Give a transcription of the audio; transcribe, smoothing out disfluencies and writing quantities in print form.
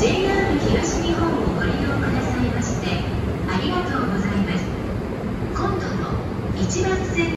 JR 東日本をご利用くださいましてありがとうございます。今度の1番線